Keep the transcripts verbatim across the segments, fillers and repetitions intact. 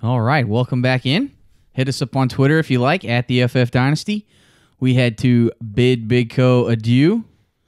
All right, welcome back in. Hit us up on Twitter if you like, at the F F Dynasty. We had to bid Big Co adieu,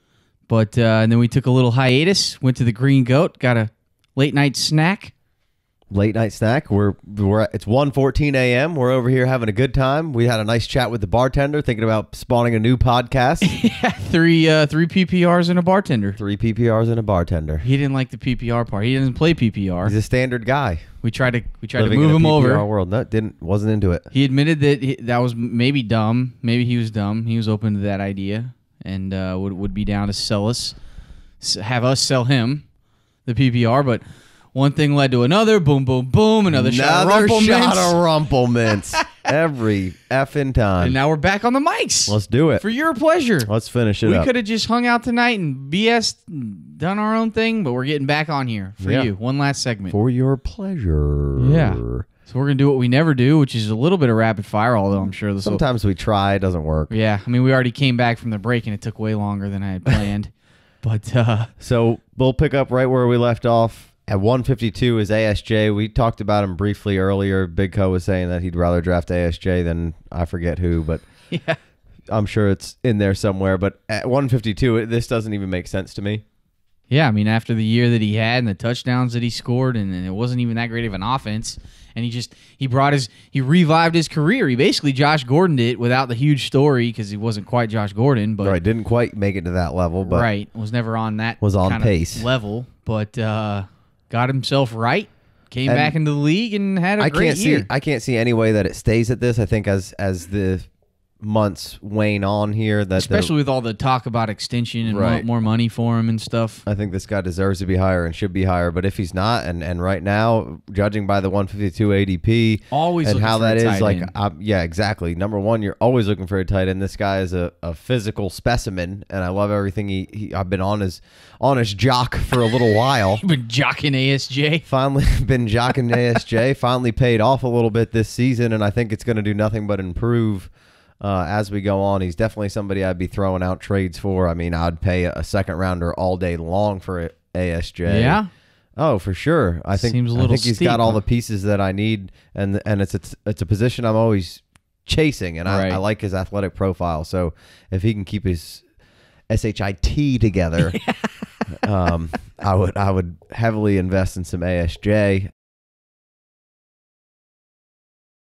but uh, and then we took a little hiatus, went to the Green Goat, got a late night snack. Late night snack. We're we're it's one fourteen a.m. We're over here having a good time. We had a nice chat with the bartender, thinking about spawning a new podcast. Yeah, three uh, three P P Rs and a bartender. Three P P Rs and a bartender. He didn't like the P P R part. He doesn't play P P R. He's a standard guy. We tried to we tried Living to move in a him P P R over. world. No, didn't wasn't into it. He admitted that he, that was maybe dumb. Maybe he was dumb. He was open to that idea and uh, would would be down to sell us, have us sell him the P P R. But one thing led to another. Boom, boom, boom. Another, shot of Another Rumplemintz. shot of Rumplemintz. Every effing time. And now we're back on the mics. Let's do it. For your pleasure. Let's finish it we up. could have just hung out tonight and B S'd and done our own thing, but we're getting back on here for Yeah. you. One last segment. For your pleasure. Yeah. So we're going to do what we never do, which is a little bit of rapid fire, although I'm sure this will... Sometimes we try, it doesn't work. Yeah. I mean, we already came back from the break, and it took way longer than I had planned. But, uh... So we'll pick up right where we left off. At one fifty-two is A S J. We talked about him briefly earlier. Big Co was saying that he'd rather draft A S J than I forget who, but yeah. I'm sure it's in there somewhere. But at one fifty-two, it, this doesn't even make sense to me. Yeah, I mean, after the year that he had and the touchdowns that he scored, and, and it wasn't even that great of an offense, and he just, he brought his, he revived his career. He basically Josh Gordoned it without the huge story because he wasn't quite Josh Gordon, but... Right, didn't quite make it to that level, but right, was never on that was on kind pace. of level, but uh, got himself right, came And back into the league, and had a I great can't year. see I can't see any way that it stays at this. I think as as the months wane on here, that Especially with all the talk about extension and Right. more, more money for him and stuff. I think this guy deserves to be higher and should be higher. But if he's not, and, and right now, judging by the one fifty-two A D P, Always and looking how for a that is, tight like, end. I'm, yeah, exactly. Number one, you're always looking for a tight end. This guy is a, a physical specimen, and I love everything he, he. I've been on his on his jock for a little while. Been jocking A S J. Finally been jocking A S J. Finally paid off a little bit this season, and I think it's going to do nothing but improve. Uh, as we go on. He's definitely somebody I'd be throwing out trades for. I mean, I'd pay a second rounder all day long for A S J. Yeah? Oh, for sure. I think Seems a I little think he's steep, got all huh? the pieces that I need, and and it's it's, it's a position I'm always chasing, and Right. I, I like his athletic profile. So if he can keep his S H I T together, um, I would I would heavily invest in some A S J.